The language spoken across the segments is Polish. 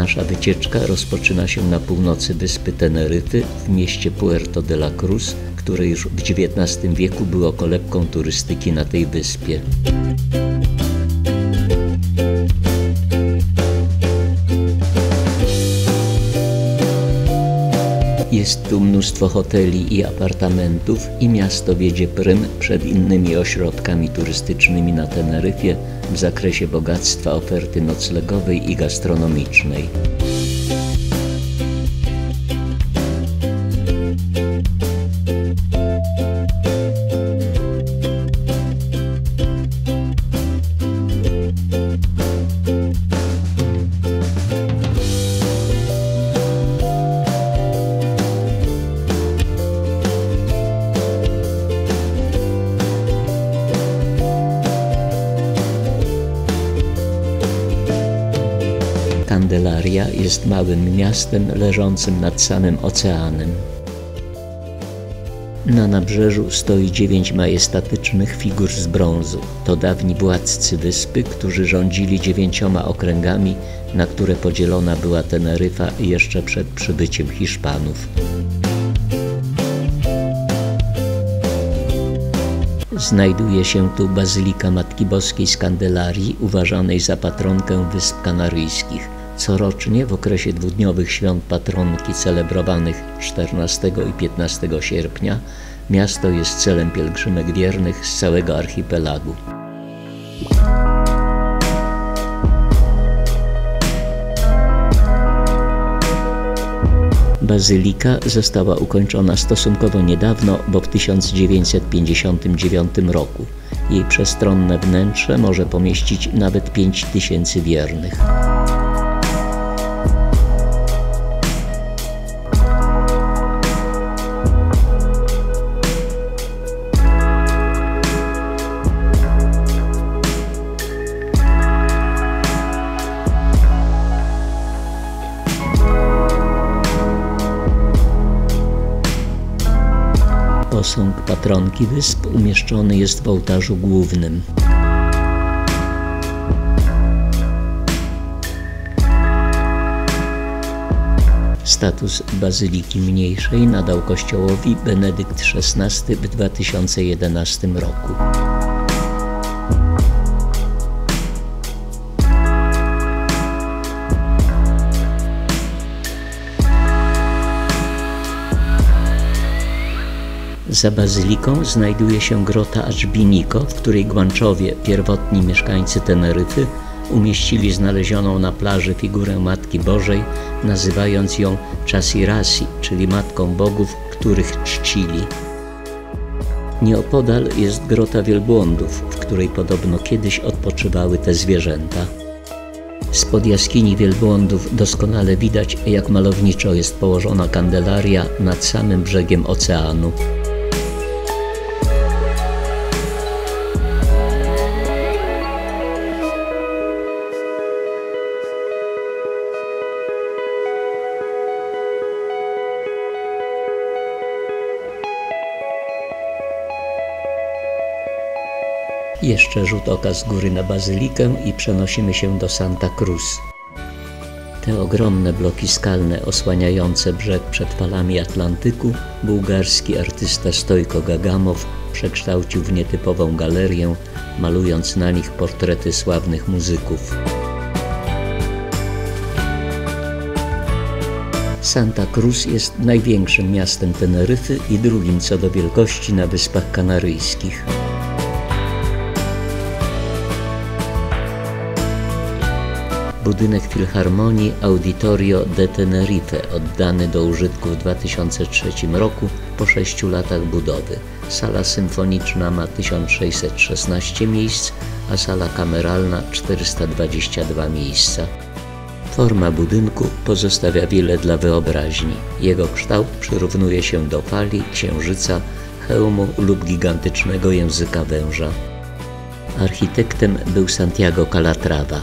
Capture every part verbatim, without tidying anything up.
Nasza wycieczka rozpoczyna się na północy wyspy Teneryfy w mieście Puerto de la Cruz, które już w dziewiętnastym wieku było kolebką turystyki na tej wyspie. Jest tu mnóstwo hoteli i apartamentów i miasto wiedzie prym przed innymi ośrodkami turystycznymi na Teneryfie w zakresie bogactwa oferty noclegowej i gastronomicznej. Candelaria jest małym miastem leżącym nad samym oceanem. Na nabrzeżu stoi dziewięć majestatycznych figur z brązu. To dawni władcy wyspy, którzy rządzili dziewięcioma okręgami, na które podzielona była Teneryfa jeszcze przed przybyciem Hiszpanów. Znajduje się tu Bazylika Matki Boskiej z Candelarii, uważanej za patronkę Wysp Kanaryjskich. Corocznie w okresie dwudniowych świąt patronki celebrowanych czternastego i piętnastego sierpnia miasto jest celem pielgrzymek wiernych z całego archipelagu. Bazylika została ukończona stosunkowo niedawno, bo w tysiąc dziewięćset pięćdziesiątym dziewiątym roku. Jej przestronne wnętrze może pomieścić nawet pięć tysięcy wiernych. Posąg patronki wysp umieszczony jest w ołtarzu głównym. Status bazyliki mniejszej nadał kościołowi Benedykt szesnasty w dwa tysiące jedenastym roku. Za bazyliką znajduje się grota Aczbiniko, w której Guanczowie, pierwotni mieszkańcy Teneryfy, umieścili znalezioną na plaży figurę Matki Bożej, nazywając ją Chasirasi, czyli Matką Bogów, których czcili. Nieopodal jest grota wielbłądów, w której podobno kiedyś odpoczywały te zwierzęta. Spod jaskini wielbłądów doskonale widać, jak malowniczo jest położona Candelaria nad samym brzegiem oceanu. Jeszcze rzut oka z góry na bazylikę i przenosimy się do Santa Cruz. Te ogromne bloki skalne osłaniające brzeg przed falami Atlantyku bułgarski artysta Stojko Gagamow przekształcił w nietypową galerię, malując na nich portrety sławnych muzyków. Santa Cruz jest największym miastem Teneryfy i drugim co do wielkości na Wyspach Kanaryjskich. Budynek Filharmonii Auditorio de Tenerife, oddany do użytku w dwa tysiące trzecim roku po sześciu latach budowy. Sala symfoniczna ma tysiąc sześćset szesnaście miejsc, a sala kameralna czterysta dwadzieścia dwa miejsca. Forma budynku pozostawia wiele dla wyobraźni. Jego kształt przyrównuje się do fali, księżyca, hełmu lub gigantycznego języka węża. Architektem był Santiago Calatrava.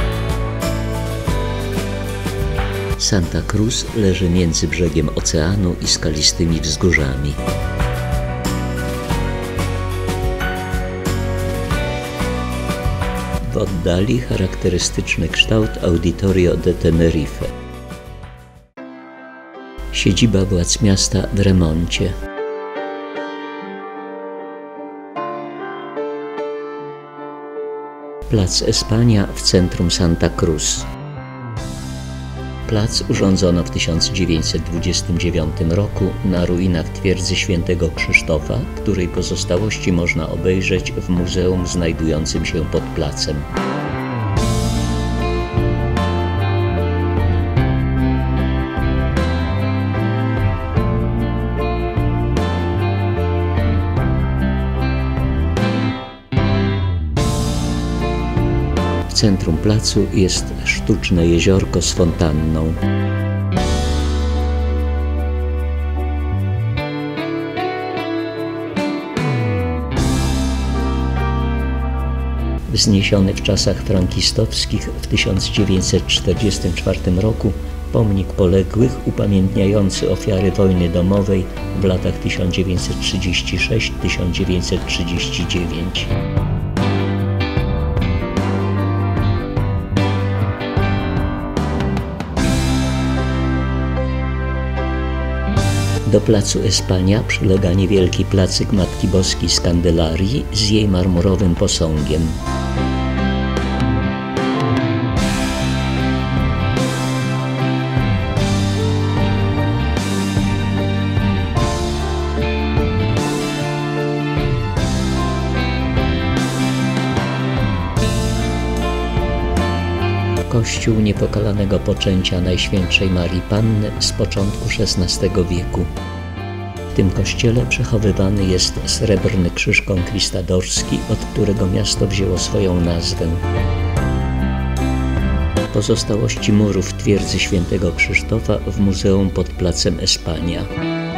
Santa Cruz leży między brzegiem oceanu i skalistymi wzgórzami. W oddali charakterystyczny kształt Auditorio de Tenerife. Siedziba władz miasta w remoncie. Plac Espania w centrum Santa Cruz. Plac urządzono w tysiąc dziewięćset dwudziestym dziewiątym roku na ruinach twierdzy Świętego Krzysztofa, której pozostałości można obejrzeć w muzeum znajdującym się pod placem. W centrum placu jest sztuczne jeziorko z fontanną. Wzniesiony w czasach frankistowskich w tysiąc dziewięćset czterdziestym czwartym roku pomnik poległych upamiętniający ofiary wojny domowej w latach tysiąc dziewięćset trzydziestym szóstym do tysiąc dziewięćset trzydziestego dziewiątego. Do placu Espania przylega niewielki placyk Matki Boskiej z Kandelarii z jej marmurowym posągiem. Kościół Niepokalanego Poczęcia Najświętszej Marii Panny z początku szesnastego wieku. W tym kościele przechowywany jest srebrny krzyż konkwistadorski, od którego miasto wzięło swoją nazwę. Pozostałości murów twierdzy Świętego Krzysztofa w muzeum pod placem Espania.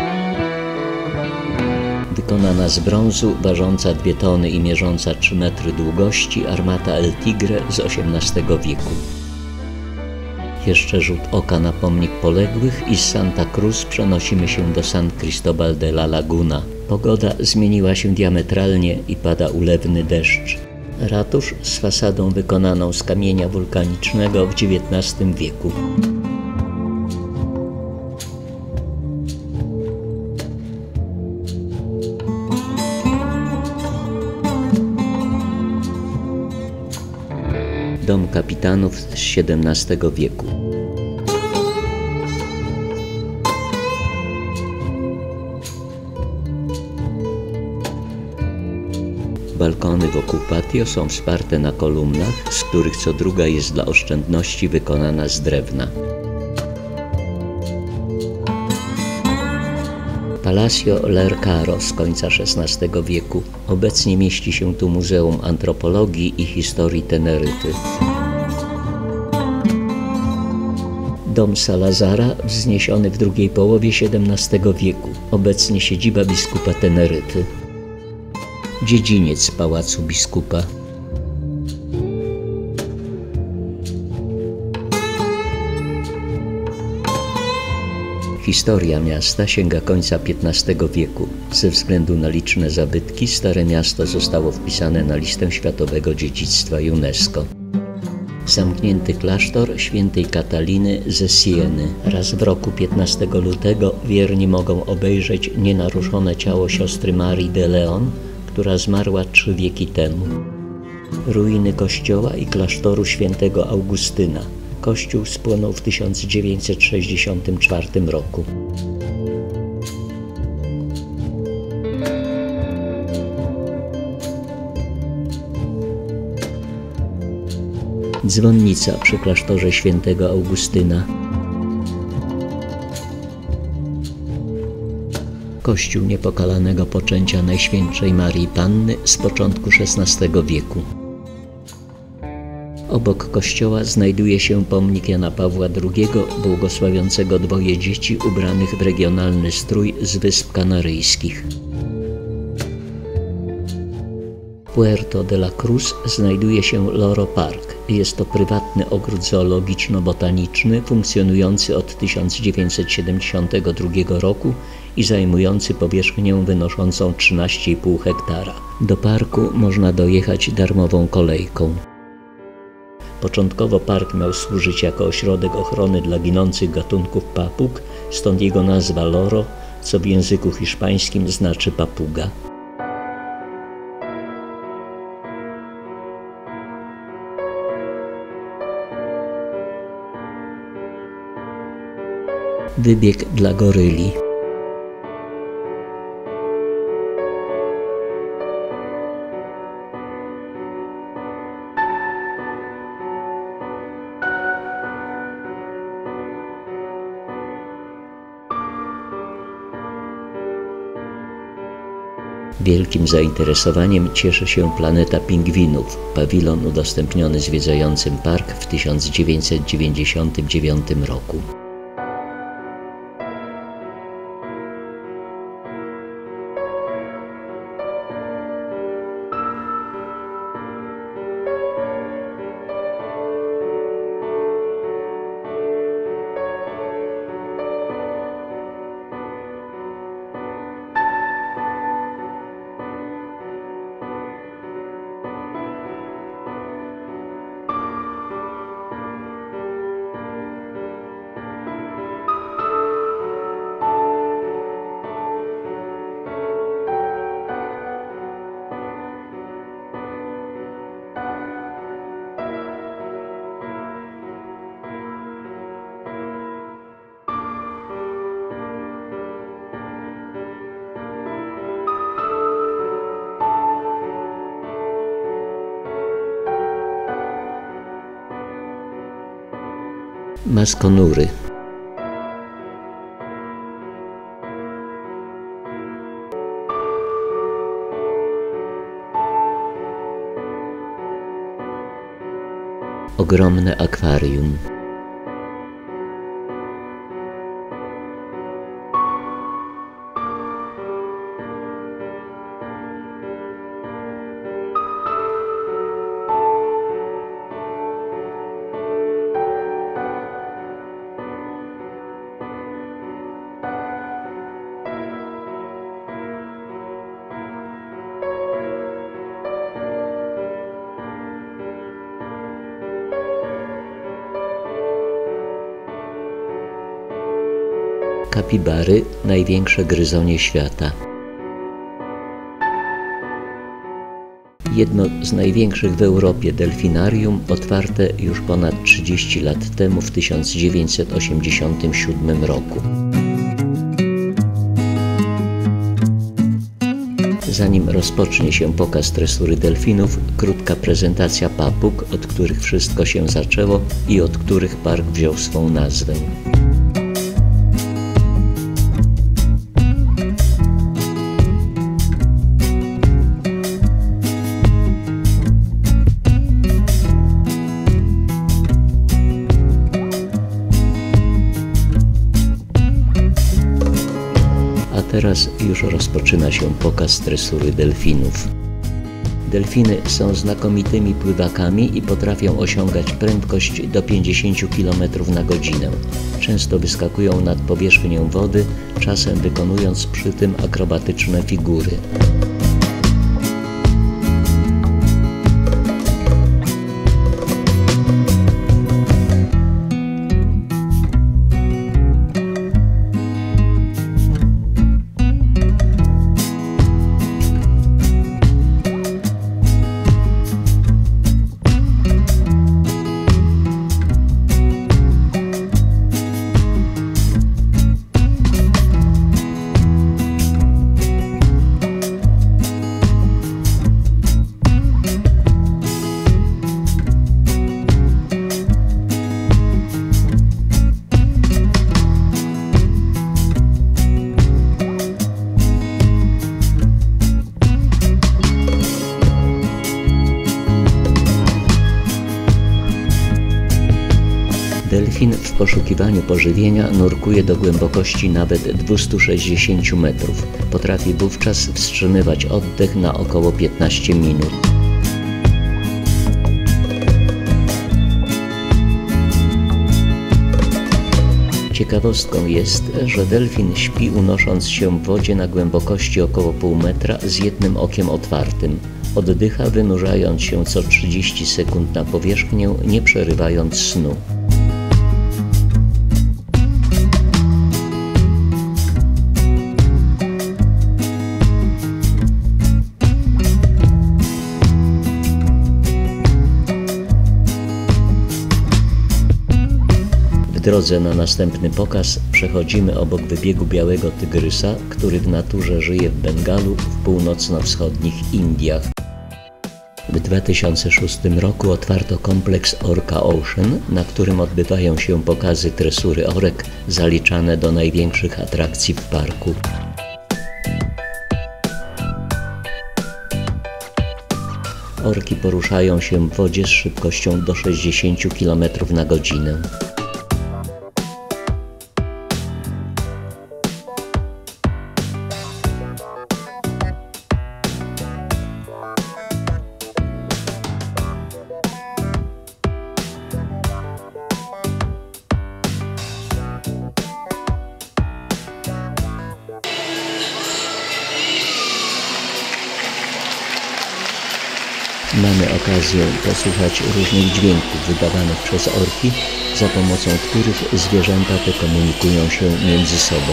Wykonana z brązu, ważąca dwie tony i mierząca trzy metry długości armata El Tigre z osiemnastego wieku. Jeszcze rzut oka na pomnik poległych i z Santa Cruz przenosimy się do San Cristobal de la Laguna. Pogoda zmieniła się diametralnie i pada ulewny deszcz. Ratusz z fasadą wykonaną z kamienia wulkanicznego w dziewiętnastym wieku. Dom kapitanów z siedemnastego wieku. Balkony wokół patio są wsparte na kolumnach, z których co druga jest dla oszczędności wykonana z drewna. Palacio Lercaro z końca szesnastego wieku. Obecnie mieści się tu Muzeum Antropologii i Historii Teneryfy. Dom Salazara, wzniesiony w drugiej połowie siedemnastego wieku. Obecnie siedziba biskupa Teneryfy. Dziedziniec Pałacu Biskupa. Historia miasta sięga końca piętnastego wieku. Ze względu na liczne zabytki Stare Miasto zostało wpisane na listę Światowego Dziedzictwa UNESCO. Zamknięty klasztor świętej Kataliny ze Sieny. Raz w roku piętnastego lutego wierni mogą obejrzeć nienaruszone ciało siostry Marii de Leon, która zmarła trzy wieki temu. Ruiny kościoła i klasztoru świętego Augustyna. Kościół spłonął w tysiąc dziewięćset sześćdziesiątym czwartym roku. Dzwonnica przy klasztorze świętego Augustyna. Kościół Niepokalanego Poczęcia Najświętszej Marii Panny z początku szesnastego wieku. Obok kościoła znajduje się pomnik Jana Pawła drugiego, błogosławiącego dwoje dzieci ubranych w regionalny strój z Wysp Kanaryjskich. W Puerto de la Cruz znajduje się Loro Park. Jest to prywatny ogród zoologiczno-botaniczny funkcjonujący od tysiąc dziewięćset siedemdziesiątego drugiego roku i zajmujący powierzchnię wynoszącą trzynaście i pół hektara. Do parku można dojechać darmową kolejką. Początkowo park miał służyć jako ośrodek ochrony dla ginących gatunków papug, stąd jego nazwa Loro, co w języku hiszpańskim znaczy papuga. Wybieg dla goryli. Wielkim zainteresowaniem cieszy się Planeta Pingwinów, pawilon udostępniony zwiedzającym park w tysiąc dziewięćset dziewięćdziesiątym dziewiątym roku. Maskonury. Ogromne akwarium. Kapibary, największe gryzonie świata. Jedno z największych w Europie delfinarium, otwarte już ponad trzydzieści lat temu w tysiąc dziewięćset osiemdziesiątym siódmym roku. Zanim rozpocznie się pokaz tresury delfinów, krótka prezentacja papug, od których wszystko się zaczęło i od których park wziął swą nazwę. Teraz już rozpoczyna się pokaz tresury delfinów. Delfiny są znakomitymi pływakami i potrafią osiągać prędkość do pięćdziesiąt kilometrów na godzinę. Często wyskakują nad powierzchnię wody, czasem wykonując przy tym akrobatyczne figury. Delfin w poszukiwaniu pożywienia nurkuje do głębokości nawet dwieście sześćdziesiąt metrów. Potrafi wówczas wstrzymywać oddech na około piętnaście minut. Ciekawostką jest, że delfin śpi unosząc się w wodzie na głębokości około pół metra z jednym okiem otwartym. Oddycha, wynurzając się co trzydzieści sekund na powierzchnię, nie przerywając snu. W drodze na następny pokaz przechodzimy obok wybiegu białego tygrysa, który w naturze żyje w Bengalu w północno-wschodnich Indiach. W dwa tysiące szóstym roku otwarto kompleks Orca Ocean, na którym odbywają się pokazy tresury orek zaliczane do największych atrakcji w parku. Orki poruszają się w wodzie z szybkością do sześćdziesięciu kilometrów na godzinę. Mamy okazję posłuchać różnych dźwięków wydawanych przez orki, za pomocą których zwierzęta te komunikują się między sobą.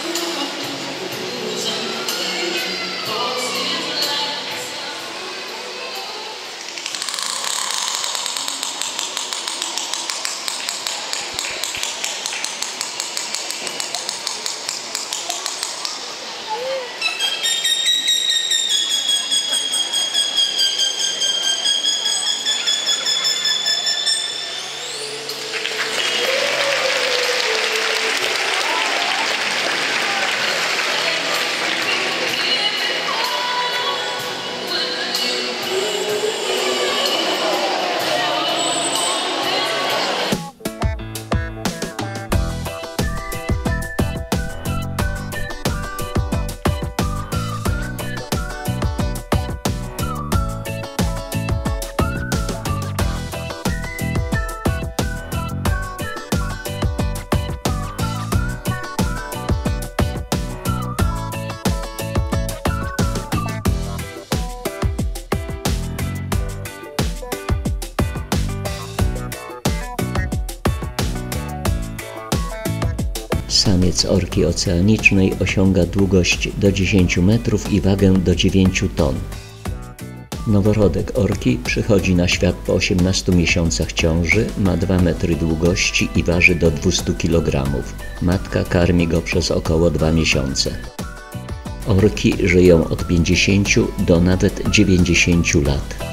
Samiec orki oceanicznej osiąga długość do dziesięciu metrów i wagę do dziewięciu ton. Noworodek orki przychodzi na świat po osiemnastu miesiącach ciąży, ma dwa metry długości i waży do dwustu kilogramów. Matka karmi go przez około dwa miesiące. Orki żyją od pięćdziesięciu do nawet dziewięćdziesięciu lat.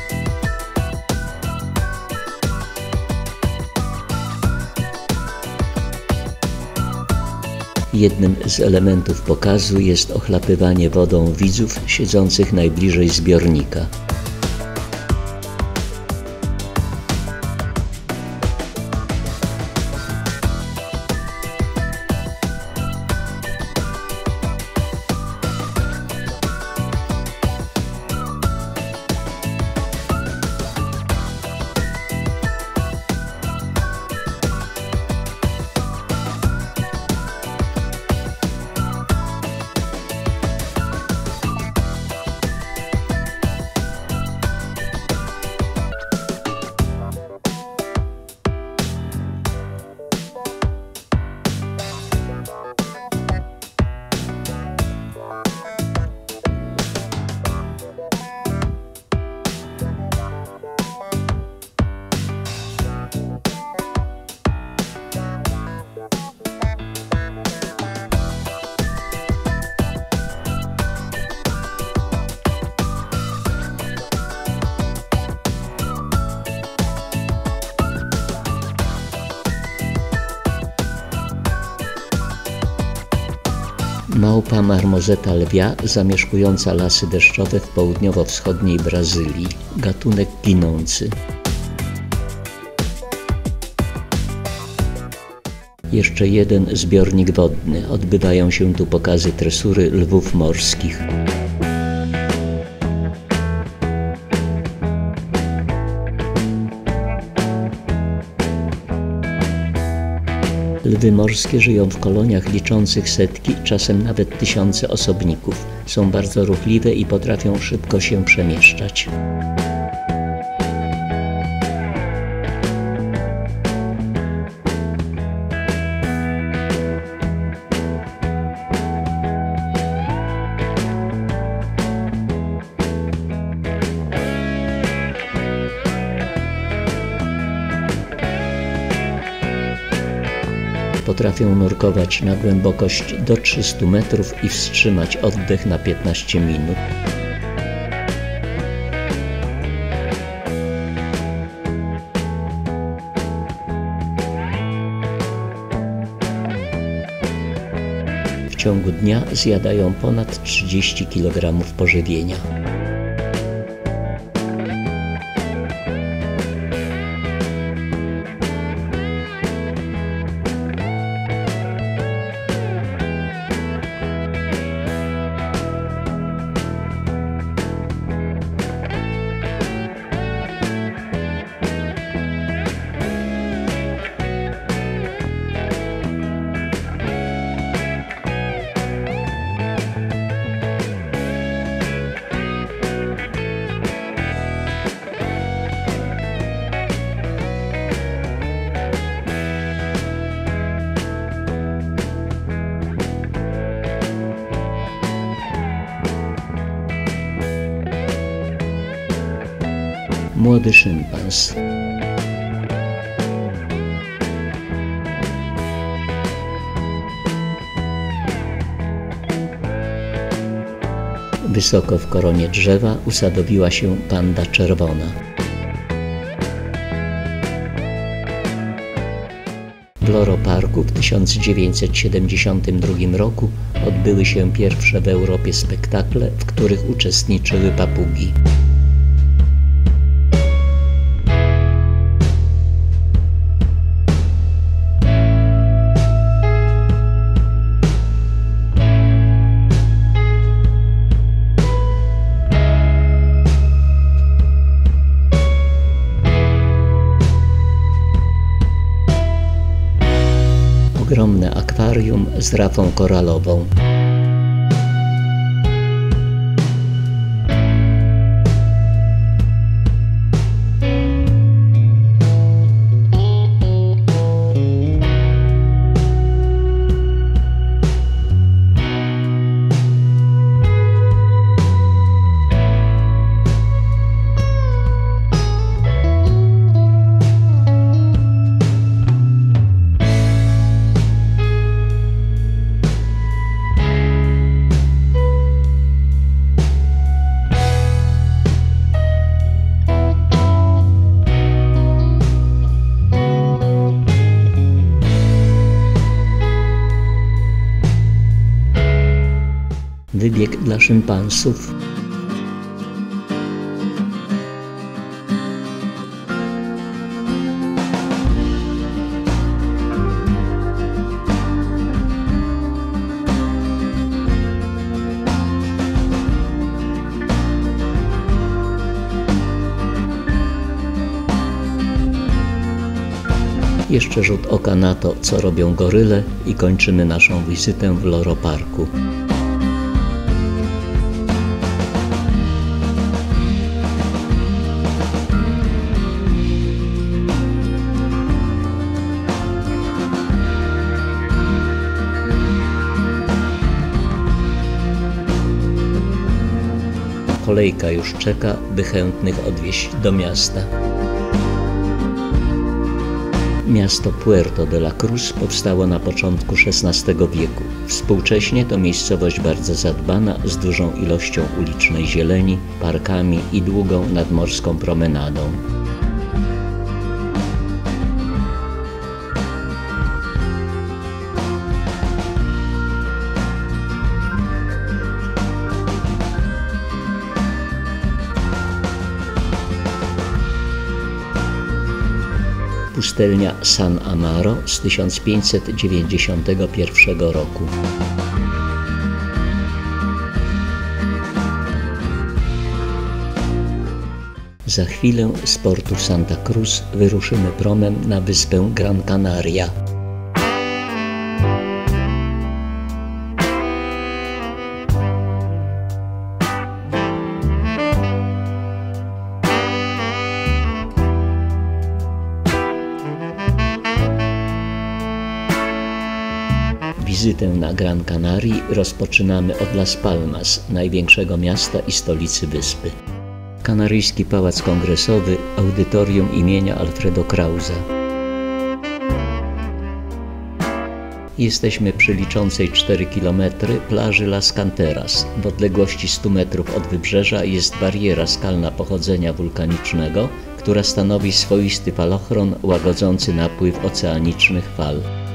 Jednym z elementów pokazu jest ochlapywanie wodą widzów siedzących najbliżej zbiornika. Małpa marmozeta lwia zamieszkująca lasy deszczowe w południowo-wschodniej Brazylii. Gatunek ginący. Jeszcze jeden zbiornik wodny. Odbywają się tu pokazy tresury lwów morskich. Lwy morskie żyją w koloniach liczących setki, czasem nawet tysiące osobników. Są bardzo ruchliwe i potrafią szybko się przemieszczać. Potrafią nurkować na głębokość do trzystu metrów i wstrzymać oddech na piętnaście minut. W ciągu dnia zjadają ponad trzydzieści kilogramów pożywienia. Młody szympans. Wysoko w koronie drzewa usadowiła się panda czerwona. W Loro Parku w tysiąc dziewięćset siedemdziesiątym drugim roku odbyły się pierwsze w Europie spektakle, w których uczestniczyły papugi. Ogromne akwarium z rafą koralową. Wybieg dla szympansów. Jeszcze rzut oka na to, co robią goryle i kończymy naszą wizytę w Loro Parku. Kolejka już czeka, by chętnych odwieźć do miasta. Miasto Puerto de la Cruz powstało na początku szesnastego wieku. Współcześnie to miejscowość bardzo zadbana, z dużą ilością ulicznej zieleni, parkami i długą nadmorską promenadą. Pustelnia San Amaro z tysiąc pięćset dziewięćdziesiątego pierwszego roku. Za chwilę z portu Santa Cruz wyruszymy promem na wyspę Gran Canaria. Wizytę na Gran Canarii rozpoczynamy od Las Palmas, największego miasta i stolicy wyspy. Kanaryjski Pałac Kongresowy, audytorium imienia Alfredo Krausa. Jesteśmy przy liczącej cztery kilometry plaży Las Canteras. W odległości stu metrów od wybrzeża jest bariera skalna pochodzenia wulkanicznego, która stanowi swoisty falochron łagodzący napływ oceanicznych fal.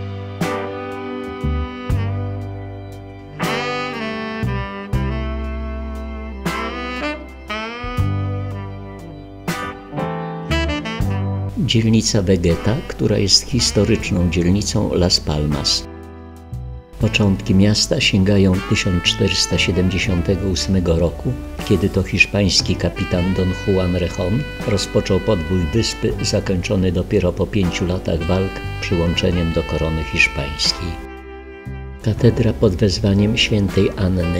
Dzielnica Vegeta, która jest historyczną dzielnicą Las Palmas. Początki miasta sięgają tysiąc czterysta siedemdziesiątego ósmego roku, kiedy to hiszpański kapitan Don Juan Rejón rozpoczął podbój wyspy, zakończony dopiero po pięciu latach walk przyłączeniem do korony hiszpańskiej. Katedra pod wezwaniem świętej Anny.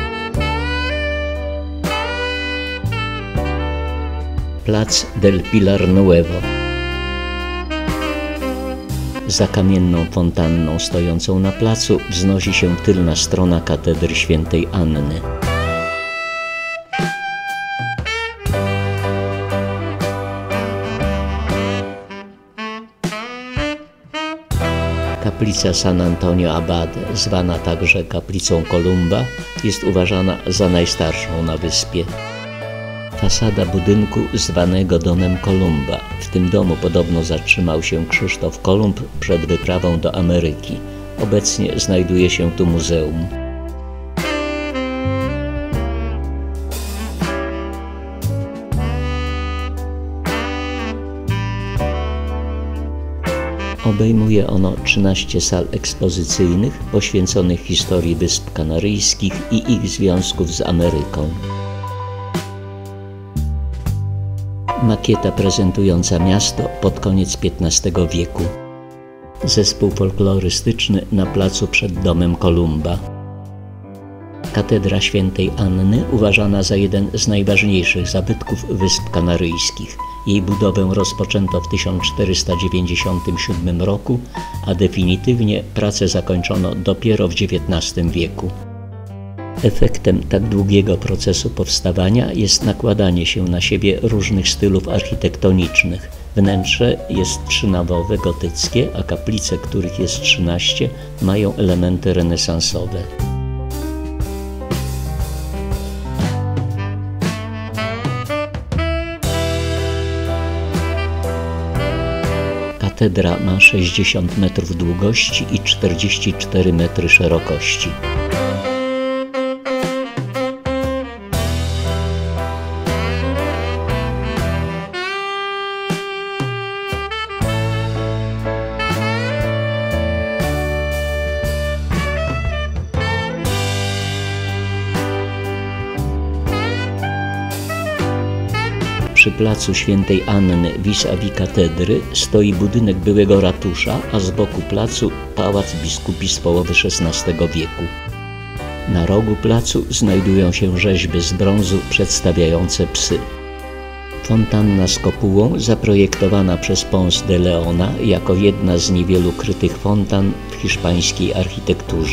Plac del Pilar Nuevo. Za kamienną fontanną stojącą na placu wznosi się tylna strona katedry świętej Anny. Kaplica San Antonio Abad, zwana także kaplicą Kolumba, jest uważana za najstarszą na wyspie. Fasada budynku zwanego domem Kolumba. W tym domu podobno zatrzymał się Krzysztof Kolumb przed wyprawą do Ameryki. Obecnie znajduje się tu muzeum. Obejmuje ono trzynaście sal ekspozycyjnych poświęconych historii Wysp Kanaryjskich i ich związków z Ameryką. Makieta prezentująca miasto pod koniec piętnastego wieku. Zespół folklorystyczny na placu przed domem Kolumba. Katedra świętej Anny uważana za jeden z najważniejszych zabytków Wysp Kanaryjskich. Jej budowę rozpoczęto w tysiąc czterysta dziewięćdziesiątym siódmym roku, a definitywnie pracę zakończono dopiero w dziewiętnastym wieku. Efektem tak długiego procesu powstawania jest nakładanie się na siebie różnych stylów architektonicznych. Wnętrze jest trzynawowe, gotyckie, a kaplice, których jest trzynaście, mają elementy renesansowe. Katedra ma sześćdziesiąt metrów długości i czterdzieści cztery metry szerokości. Przy placu świętej Anny vis-a-vis katedry stoi budynek byłego ratusza, a z boku placu pałac biskupi z połowy szesnastego wieku. Na rogu placu znajdują się rzeźby z brązu przedstawiające psy. Fontanna z kopułą zaprojektowana przez Ponce de Leona jako jedna z niewielu krytych fontan w hiszpańskiej architekturze.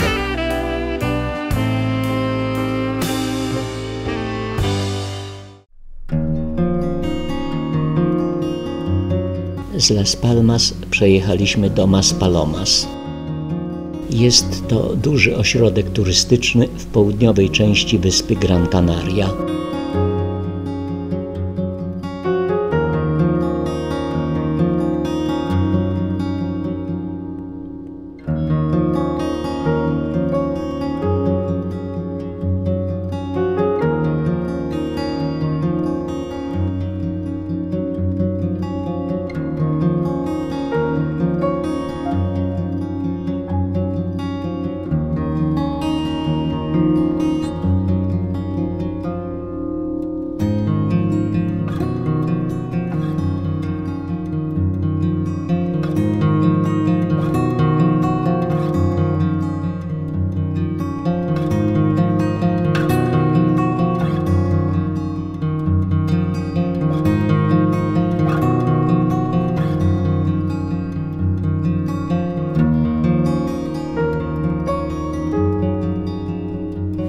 Z Las Palmas przejechaliśmy do Maspalomas. Jest to duży ośrodek turystyczny w południowej części wyspy Gran Canaria.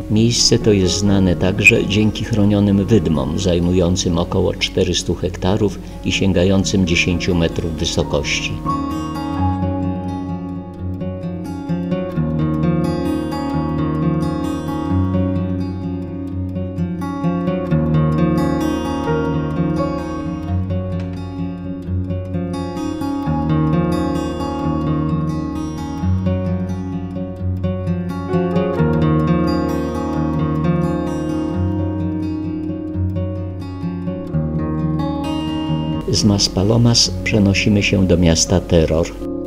Miejsce to jest znane także dzięki chronionym wydmom zajmującym około czterysta hektarów i sięgającym dziesięć metrów wysokości. Z Maspalomas przenosimy się do miasta Teror.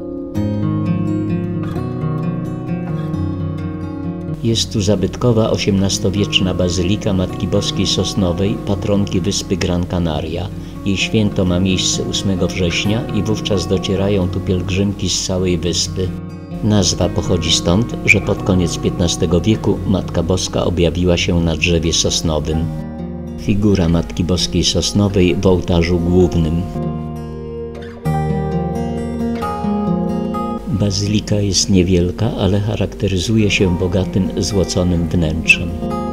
Jest tu zabytkowa osiemnastowieczna bazylika Matki Boskiej Sosnowej, patronki wyspy Gran Canaria. Jej święto ma miejsce ósmego września i wówczas docierają tu pielgrzymki z całej wyspy. Nazwa pochodzi stąd, że pod koniec piętnastego wieku Matka Boska objawiła się na drzewie sosnowym. Figura Matki Boskiej Sosnowej w ołtarzu głównym. Bazylika jest niewielka, ale charakteryzuje się bogatym, złoconym wnętrzem.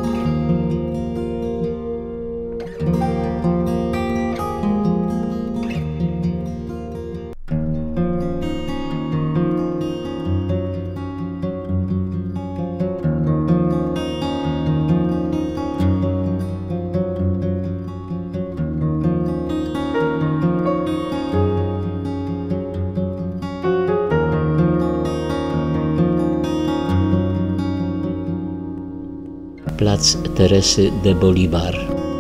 Plac Teresy de Bolivar.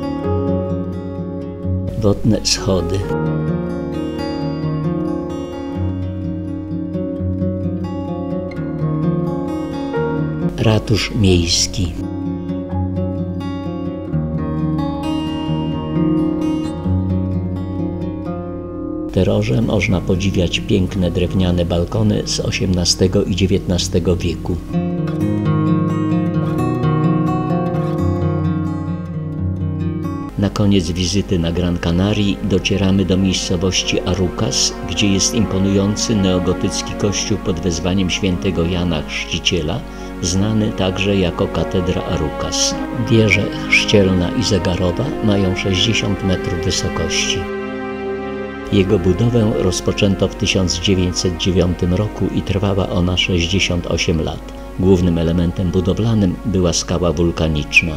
Wodne schody. Ratusz miejski. W Terorze można podziwiać piękne drewniane balkony z osiemnastego i dziewiętnastego wieku. Na koniec wizyty na Gran Canarii docieramy do miejscowości Arucas, gdzie jest imponujący neogotycki kościół pod wezwaniem świętego Jana Chrzciciela, znany także jako katedra Arucas. Wieże chrzcielna i zegarowa mają sześćdziesiąt metrów wysokości. Jego budowę rozpoczęto w tysiąc dziewięćset dziewiątym roku i trwała ona sześćdziesiąt osiem lat. Głównym elementem budowlanym była skała wulkaniczna.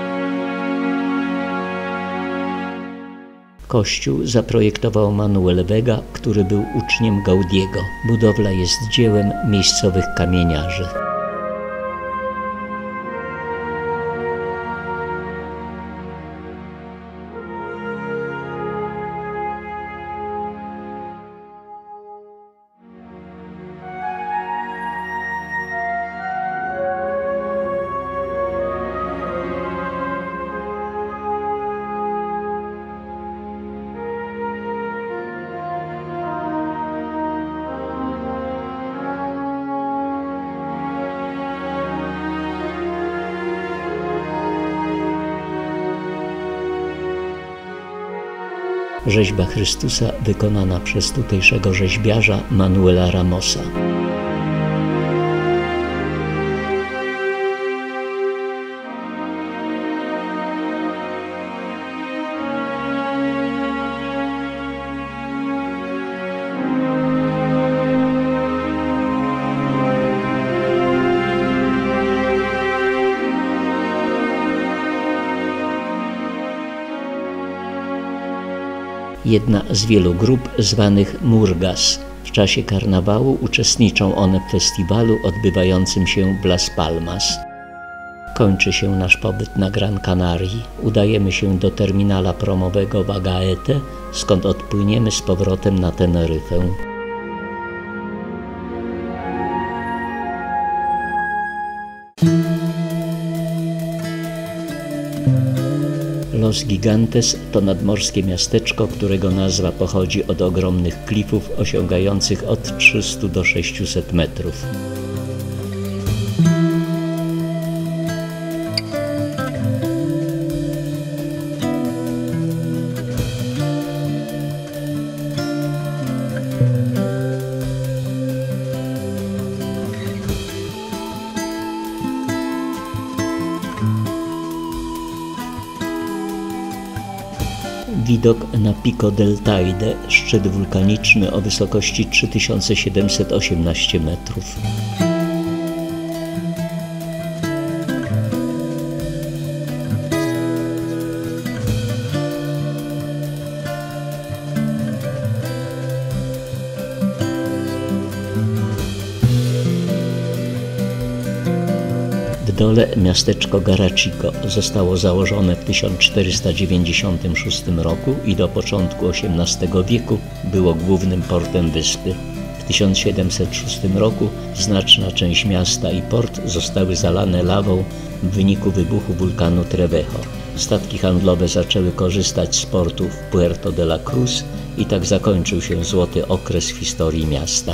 Kościół zaprojektował Manuel Vega, który był uczniem Gaudiego. Budowla jest dziełem miejscowych kamieniarzy. Rzeźba Chrystusa wykonana przez tutejszego rzeźbiarza Manuela Ramosa. Jedna z wielu grup zwanych Murgas. W czasie karnawału uczestniczą one w festiwalu odbywającym się w Las Palmas. Kończy się nasz pobyt na Gran Canarii. Udajemy się do terminala promowego w Agaete, skąd odpłyniemy z powrotem na Teneryfę. Los Gigantes to nadmorskie miasteczko, którego nazwa pochodzi od ogromnych klifów osiągających od trzystu do sześciuset metrów. Widok na Pico del Teide, szczyt wulkaniczny o wysokości trzy tysiące siedemset osiemnaście metrów. W dole miasteczko Garachico zostało założone w tysiąc czterysta dziewięćdziesiątym szóstym roku i do początku osiemnastego wieku było głównym portem wyspy. W tysiąc siedemset szóstym roku znaczna część miasta i port zostały zalane lawą w wyniku wybuchu wulkanu Trevejo. Statki handlowe zaczęły korzystać z portu w Puerto de la Cruz i tak zakończył się złoty okres w historii miasta.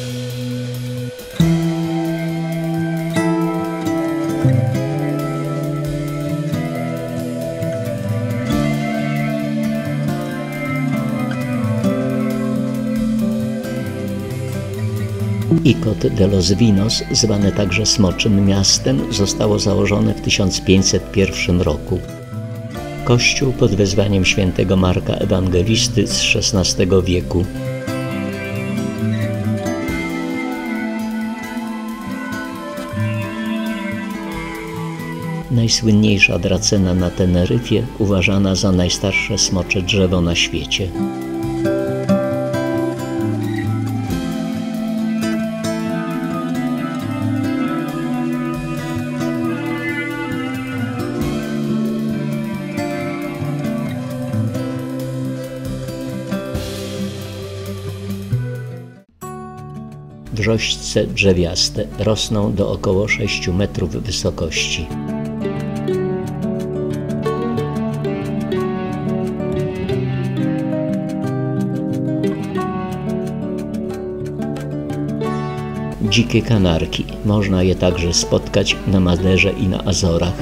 Icod de los Vinos, zwane także Smoczym Miastem, zostało założone w tysiąc pięćset pierwszym roku. Kościół pod wezwaniem świętego Marka Ewangelisty z szesnastego wieku. Najsłynniejsza dracena na Teneryfie, uważana za najstarsze smocze drzewo na świecie. Wrzośćce drzewiaste rosną do około sześciu metrów wysokości. Dzikie kanarki. Można je także spotkać na Maderze i na Azorach.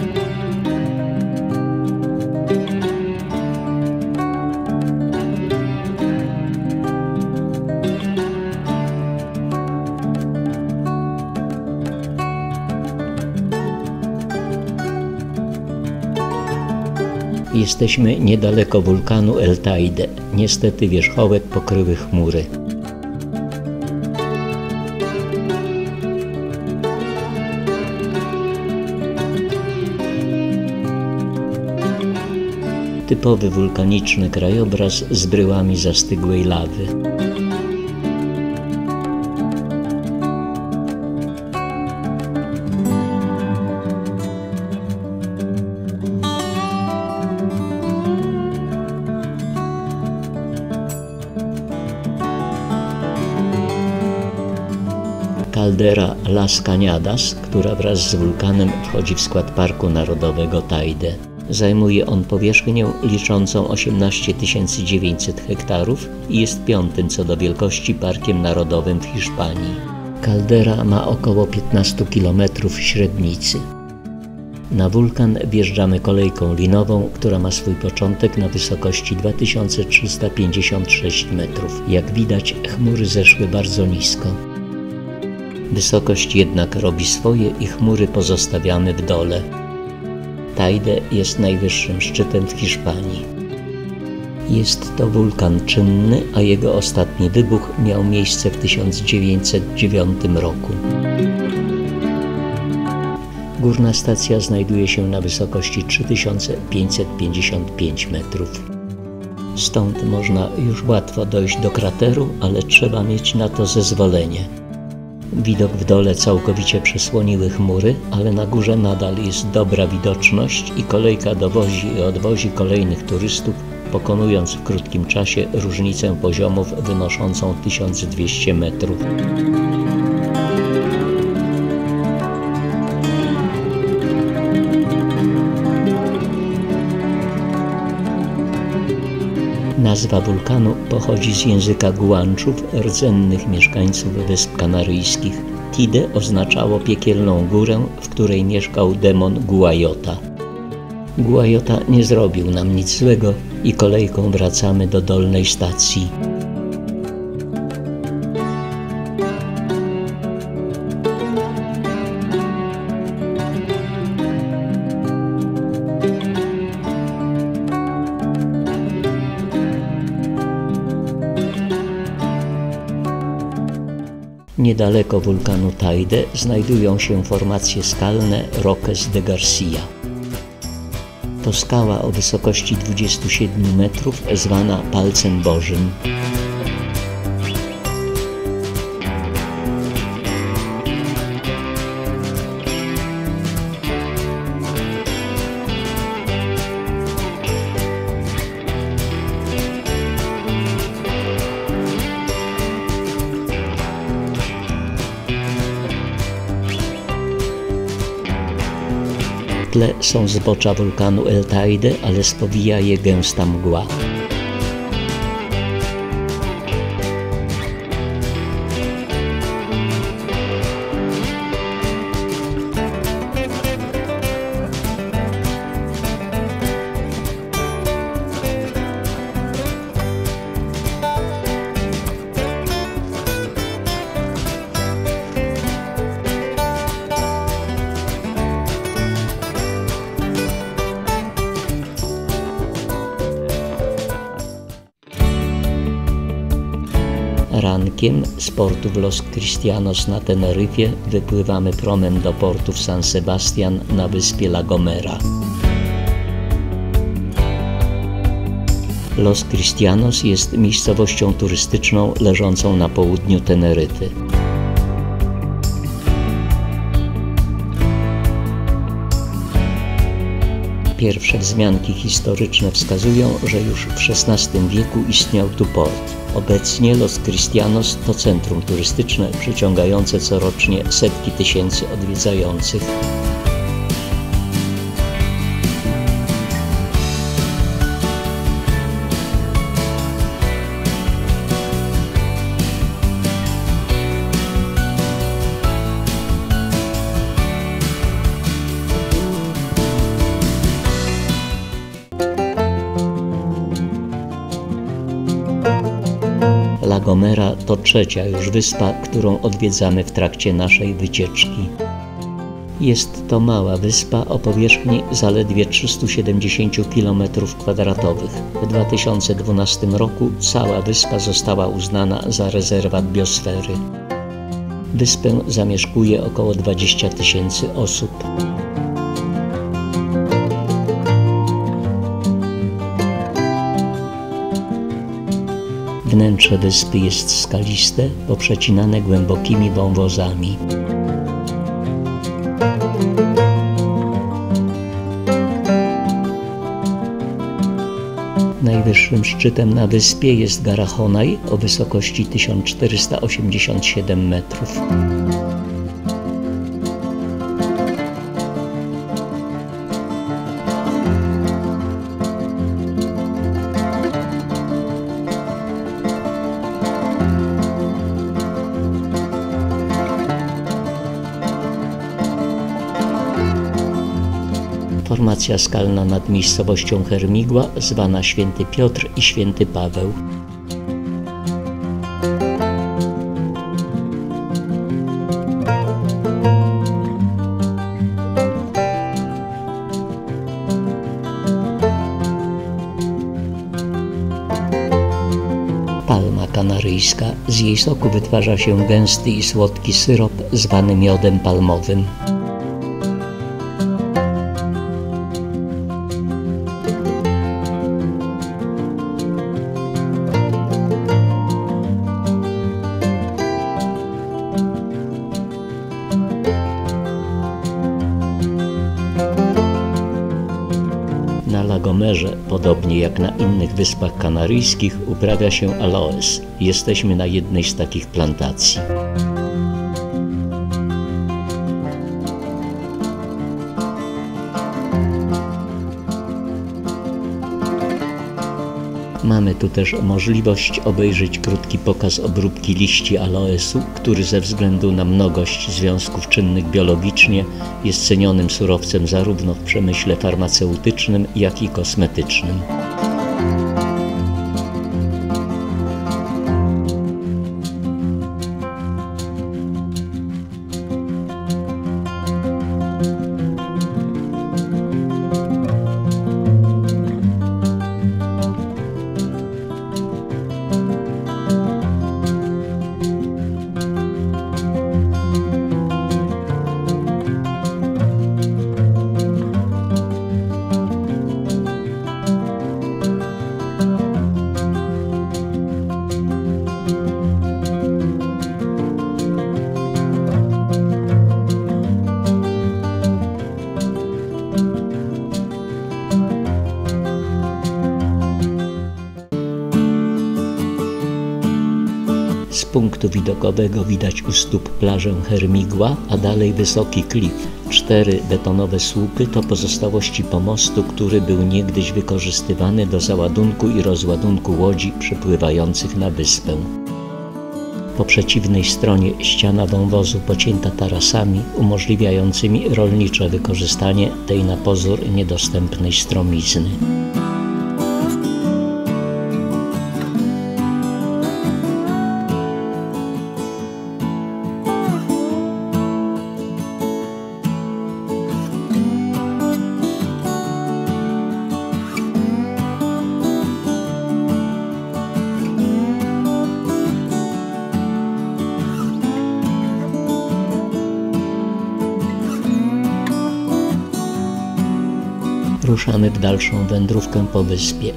Jesteśmy niedaleko wulkanu El Teide. Niestety wierzchołek pokryły chmury. Typowy wulkaniczny krajobraz z bryłami zastygłej lawy. Kaldera Las Cañadas, która wraz z wulkanem wchodzi w skład Parku Narodowego Teide. Zajmuje on powierzchnię liczącą osiemnaście tysięcy dziewięćset hektarów i jest piątym co do wielkości parkiem narodowym w Hiszpanii. Kaldera ma około piętnaście kilometrów średnicy. Na wulkan wjeżdżamy kolejką linową, która ma swój początek na wysokości dwa tysiące trzysta pięćdziesiąt sześć metrów. Jak widać, chmury zeszły bardzo nisko. Wysokość jednak robi swoje i chmury pozostawiamy w dole. Teide jest najwyższym szczytem w Hiszpanii. Jest to wulkan czynny, a jego ostatni wybuch miał miejsce w tysiąc dziewięćset dziewiątym roku. Górna stacja znajduje się na wysokości trzy tysiące pięćset pięćdziesiąt pięć metrów. Stąd można już łatwo dojść do krateru, ale trzeba mieć na to zezwolenie. Widok w dole całkowicie przesłoniły chmury, ale na górze nadal jest dobra widoczność i kolejka dowozi i odwozi kolejnych turystów, pokonując w krótkim czasie różnicę poziomów wynoszącą tysiąc dwieście metrów. Nazwa wulkanu pochodzi z języka Guanczów, rdzennych mieszkańców Wysp Kanaryjskich. Teide oznaczało piekielną górę, w której mieszkał demon Guayota. Guayota nie zrobił nam nic złego i kolejką wracamy do dolnej stacji. Niedaleko wulkanu Teide znajdują się formacje skalne Roques de Garcia. To skała o wysokości dwudziestu siedmiu metrów, zwana Palcem Bożym. W tle są zbocza wulkanu El Teide, ale spowija je gęsta mgła. Rankiem z portu w Los Cristianos na Teneryfie wypływamy promem do portu w San Sebastian na wyspie La Gomera. Los Cristianos jest miejscowością turystyczną leżącą na południu Teneryfy. Pierwsze wzmianki historyczne wskazują, że już w szesnastym wieku istniał tu port. Obecnie Los Cristianos to centrum turystyczne przyciągające corocznie setki tysięcy odwiedzających. La Gomera to trzecia już wyspa, którą odwiedzamy w trakcie naszej wycieczki. Jest to mała wyspa o powierzchni zaledwie trzystu siedemdziesięciu kilometrów kwadratowych. W dwa tysiące dwunastym roku cała wyspa została uznana za rezerwat biosfery. Wyspę zamieszkuje około dwadzieścia tysięcy osób. Wnętrze wyspy jest skaliste, poprzecinane głębokimi wąwozami. Najwyższym szczytem na wyspie jest Garajonay o wysokości tysiąc czterysta osiemdziesiąt siedem metrów. Formacja skalna nad miejscowością Hermigua, zwana Święty Piotr i Święty Paweł. Palma kanaryjska. Z jej soku wytwarza się gęsty i słodki syrop zwany miodem palmowym. Na La Gomerze, podobnie jak na innych wyspach kanaryjskich, uprawia się aloes. Jesteśmy na jednej z takich plantacji. Mamy tu też możliwość obejrzeć krótki pokaz obróbki liści aloesu, który ze względu na mnogość związków czynnych biologicznie jest cenionym surowcem zarówno w przemyśle farmaceutycznym, jak i kosmetycznym. punktu widokowego widać u stóp plażę Hermigła, a dalej wysoki klif. Cztery betonowe słupy to pozostałości pomostu, który był niegdyś wykorzystywany do załadunku i rozładunku łodzi przypływających na wyspę. Po przeciwnej stronie ściana wąwozu pocięta tarasami umożliwiającymi rolnicze wykorzystanie tej na pozór niedostępnej stromizny. Ruszamy w dalszą wędrówkę po wyspie.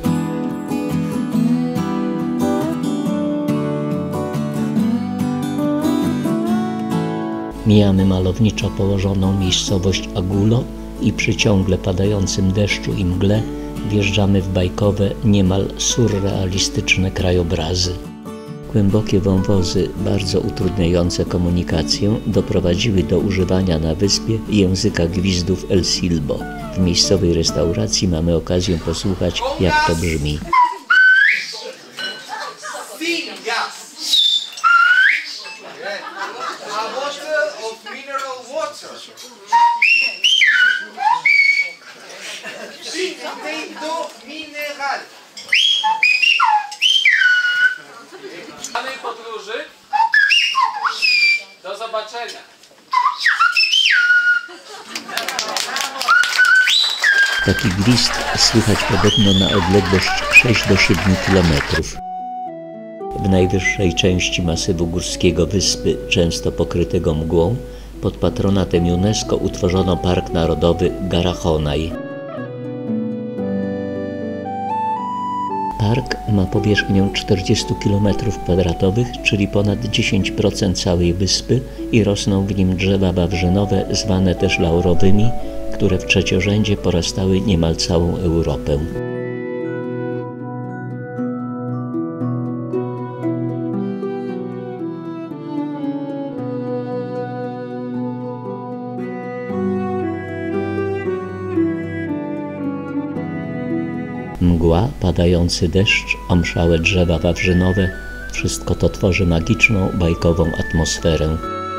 Mijamy malowniczo położoną miejscowość Agulo i przy ciągle padającym deszczu i mgle wjeżdżamy w bajkowe, niemal surrealistyczne krajobrazy. Głębokie wąwozy, bardzo utrudniające komunikację, doprowadziły do używania na wyspie języka gwizdów El Silbo. W miejscowej restauracji mamy okazję posłuchać, jak to brzmi. Danej podróży. Do zobaczenia. Taki gwizd słychać podobno na odległość sześć do siedmiu kilometrów. W najwyższej części masywu górskiego wyspy, często pokrytego mgłą, pod patronatem UNESCO utworzono Park Narodowy Garahonai. Park ma powierzchnię czterdzieści kilometrów kwadratowych, czyli ponad dziesięć procent całej wyspy, i rosną w nim drzewa wawrzynowe, zwane też laurowymi, które w trzeciorzędzie porastały niemal całą Europę. Mgła, padający deszcz, omszałe drzewa wawrzynowe, wszystko to tworzy magiczną, bajkową atmosferę.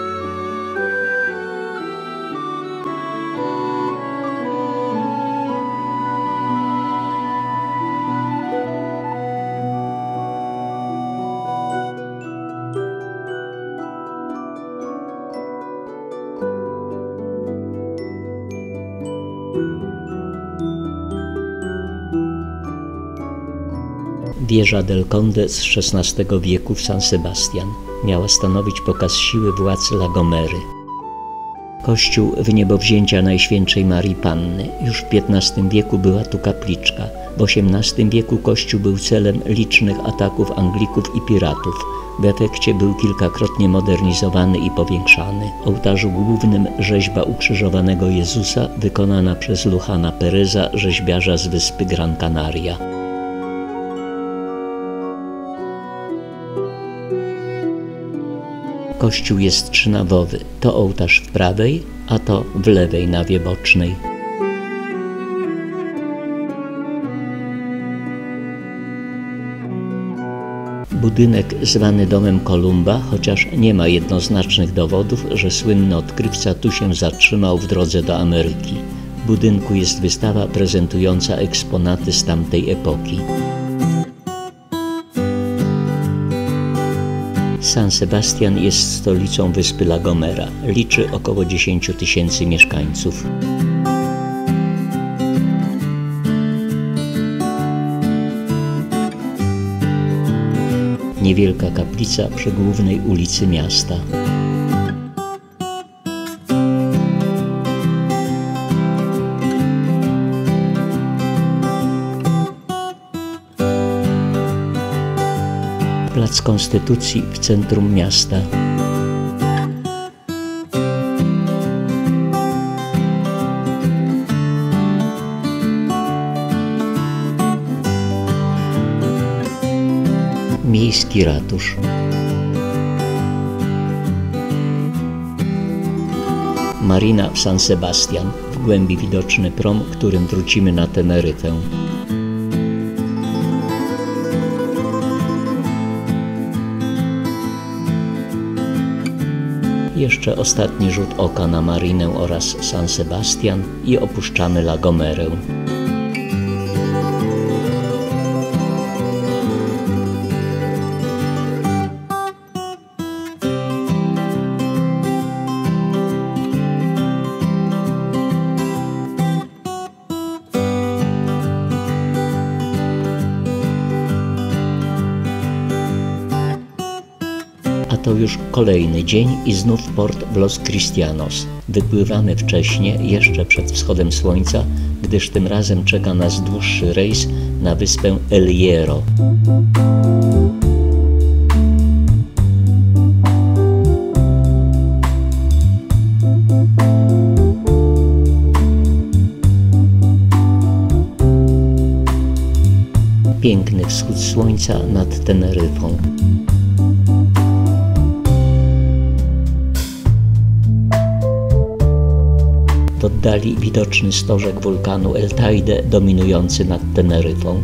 Wieża del Conde z szesnastego wieku w San Sebastian miała stanowić pokaz siły władz La Gomery. Kościół w niebowzięcia Najświętszej Marii Panny. Już w piętnastym wieku była tu kapliczka. W osiemnastym wieku kościół był celem licznych ataków Anglików i piratów. W efekcie był kilkakrotnie modernizowany i powiększany. W ołtarzu głównym rzeźba ukrzyżowanego Jezusa wykonana przez Lujana Pereza, rzeźbiarza z wyspy Gran Canaria. Kościół jest trzynawowy, to ołtarz w prawej, a to w lewej nawie bocznej. Budynek zwany domem Kolumba, chociaż nie ma jednoznacznych dowodów, że słynny odkrywca tu się zatrzymał w drodze do Ameryki. W budynku jest wystawa prezentująca eksponaty z tamtej epoki. San Sebastian jest stolicą wyspy La Gomera. Liczy około dziesięć tysięcy mieszkańców. Niewielka kaplica przy głównej ulicy miasta. Plac Konstytucji w centrum miasta. Miejski ratusz. Marina w San Sebastian, w głębi widoczny prom, którym wrócimy na Teneryfę. Jeszcze ostatni rzut oka na Marinę oraz San Sebastian i opuszczamy La Gomerę. A to już kolejny dzień i znów port w Los Cristianos. Wypływamy wcześnie, jeszcze przed wschodem słońca, gdyż tym razem czeka nas dłuższy rejs na wyspę El Hierro. Piękny wschód słońca nad Teneryfą. W oddali widoczny stożek wulkanu El Teide dominujący nad Teneryfą.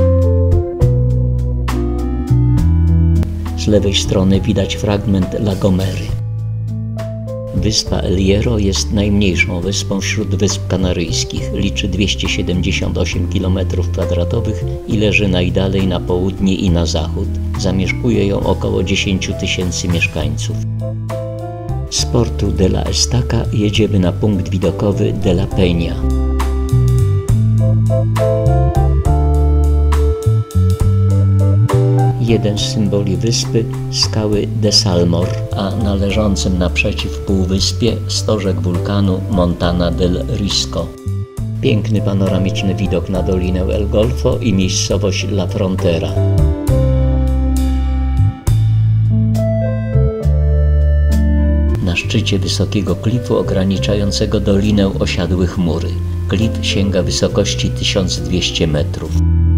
Z lewej strony widać fragment La Gomery. Wyspa El Hierro jest najmniejszą wyspą wśród wysp kanaryjskich. Liczy dwieście siedemdziesiąt osiem kilometrów kwadratowych i leży najdalej na południe i na zachód. Zamieszkuje ją około dziesięć tysięcy mieszkańców. Z portu de la Estaca jedziemy na punkt widokowy de la Peña. Jeden z symboli wyspy skały de Salmor, a na leżącym naprzeciw półwyspie stożek wulkanu Montana del Risco. Piękny panoramiczny widok na dolinę El Golfo i miejscowość La Frontera. Na szczycie wysokiego klifu ograniczającego dolinę osiadły chmury. Klif sięga wysokości tysiąc dwieście metrów.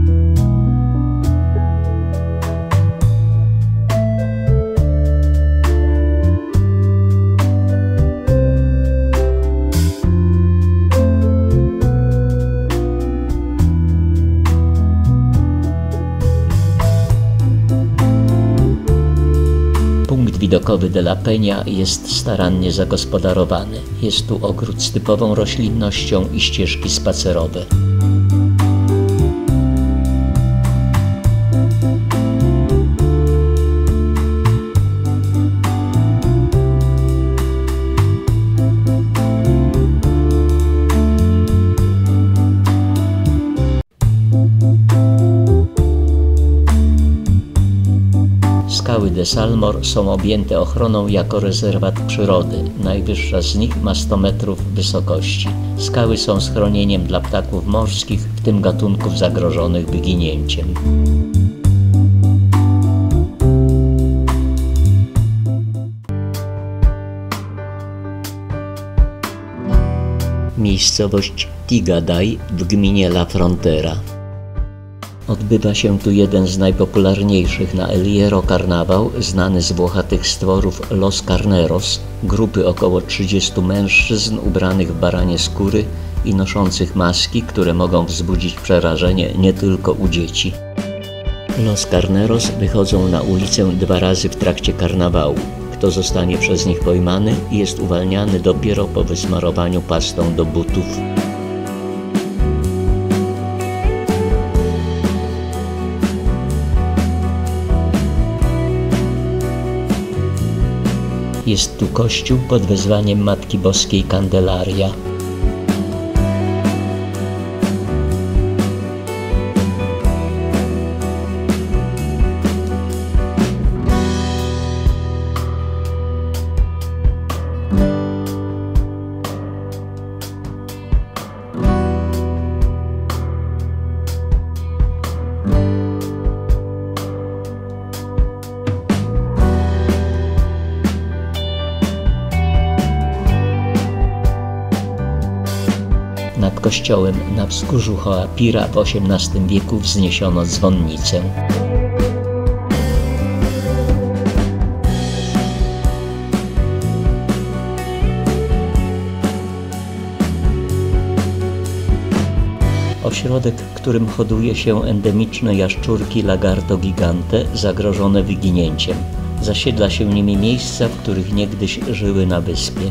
Widokowy de la Peña jest starannie zagospodarowany. Jest tu ogród z typową roślinnością i ścieżki spacerowe. Skały de Salmor są objęte ochroną jako rezerwat przyrody. Najwyższa z nich ma sto metrów wysokości. Skały są schronieniem dla ptaków morskich, w tym gatunków zagrożonych wyginięciem. Miejscowość Tigaday w gminie La Frontera. Odbywa się tu jeden z najpopularniejszych na El Hierro karnawał, znany z włochatych stworów Los Carneros, grupy około trzydziestu mężczyzn ubranych w baranie skóry i noszących maski, które mogą wzbudzić przerażenie nie tylko u dzieci. Los Carneros wychodzą na ulicę dwa razy w trakcie karnawału. Kto zostanie przez nich pojmany, jest uwalniany dopiero po wysmarowaniu pastą do butów. Jest tu kościół pod wezwaniem Matki Boskiej Candelaria. Nad kościołem na wzgórzu Hoapira w osiemnastym wieku wzniesiono dzwonnicę. Ośrodek, w którym hoduje się endemiczne jaszczurki Lagarto gigante zagrożone wyginięciem. Zasiedla się nimi miejsca, w których niegdyś żyły na wyspie.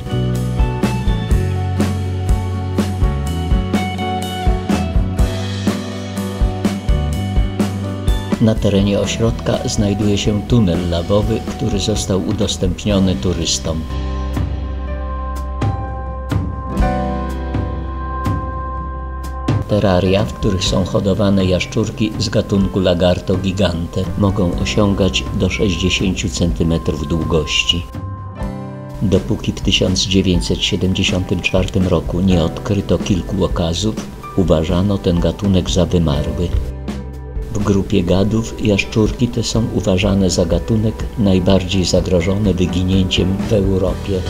Na terenie ośrodka znajduje się tunel lawowy, który został udostępniony turystom. Terraria, w których są hodowane jaszczurki z gatunku Lagarto gigante, mogą osiągać do sześćdziesięciu centymetrów długości. Dopóki w tysiąc dziewięćset siedemdziesiątym czwartym roku nie odkryto kilku okazów, uważano ten gatunek za wymarły. W grupie gadów jaszczurki te są uważane za gatunek najbardziej zagrożony wyginięciem w Europie.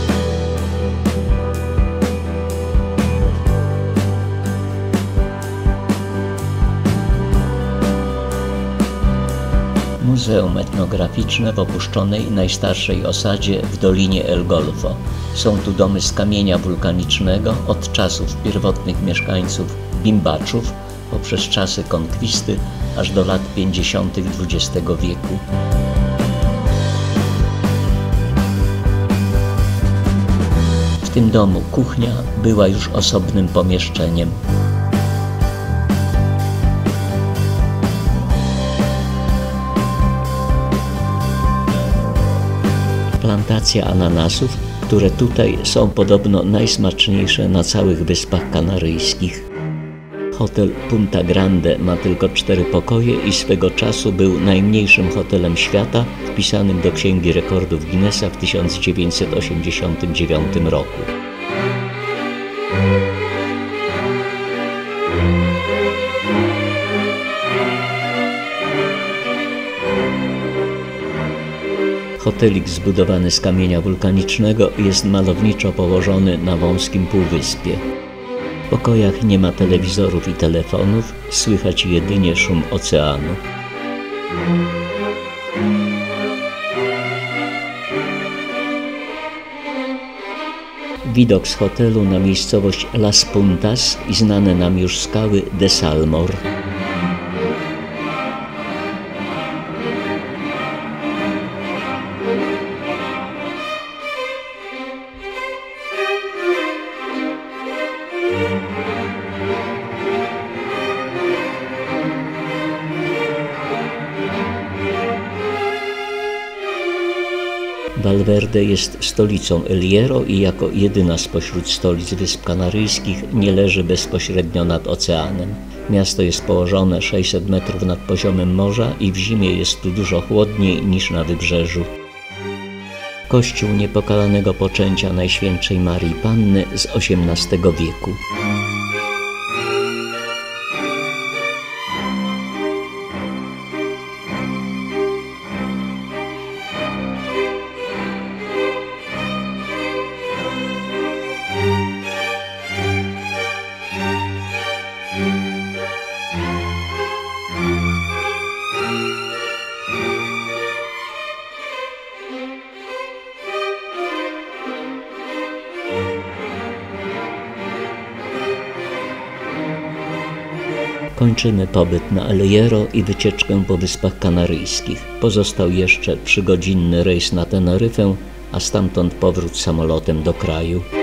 Muzeum etnograficzne w opuszczonej najstarszej osadzie w Dolinie El Golfo. Są tu domy z kamienia wulkanicznego od czasów pierwotnych mieszkańców Bimbaczów poprzez czasy konkwisty aż do lat pięćdziesiątych dwudziestego wieku. W tym domu kuchnia była już osobnym pomieszczeniem. Plantacja ananasów, które tutaj są podobno najsmaczniejsze na całych Wyspach Kanaryjskich. Hotel Punta Grande ma tylko cztery pokoje i swego czasu był najmniejszym hotelem świata, wpisanym do Księgi Rekordów Guinnessa w tysiąc dziewięćset osiemdziesiątym dziewiątym roku. Hotelik zbudowany z kamienia wulkanicznego jest malowniczo położony na wąskim półwyspie. W pokojach nie ma telewizorów i telefonów, słychać jedynie szum oceanu. Widok z hotelu na miejscowość Las Puntas i znane nam już skały de Salmor. Valverde jest stolicą El Hierro i jako jedyna spośród stolic Wysp Kanaryjskich nie leży bezpośrednio nad oceanem. Miasto jest położone sześćset metrów nad poziomem morza i w zimie jest tu dużo chłodniej niż na wybrzeżu. Kościół Niepokalanego Poczęcia Najświętszej Maryi Panny z osiemnastego wieku. Kończymy pobyt na El Hierro i wycieczkę po Wyspach Kanaryjskich. Pozostał jeszcze trzygodzinny rejs na Teneryfę, a stamtąd powrót samolotem do kraju.